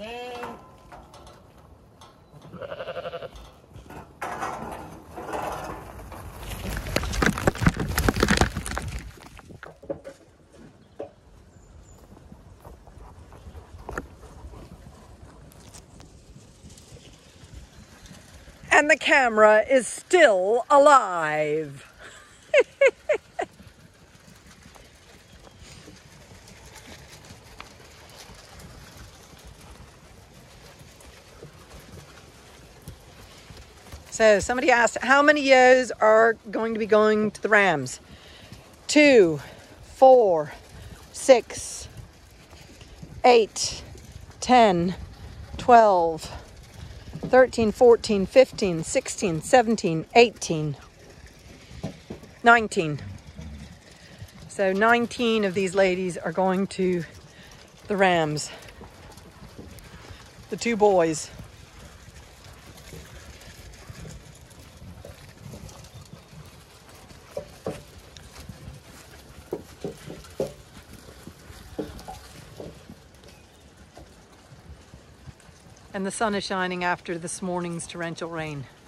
And the camera is still alive. So somebody asked how many ewes are going to be going to the rams. 2, 4, 6, 8, 10, 12, 13, 14, 15, 16, 17, 18, 19. So 19 of these ladies are going to the rams. The 2 boys. And the sun is shining after this morning's torrential rain.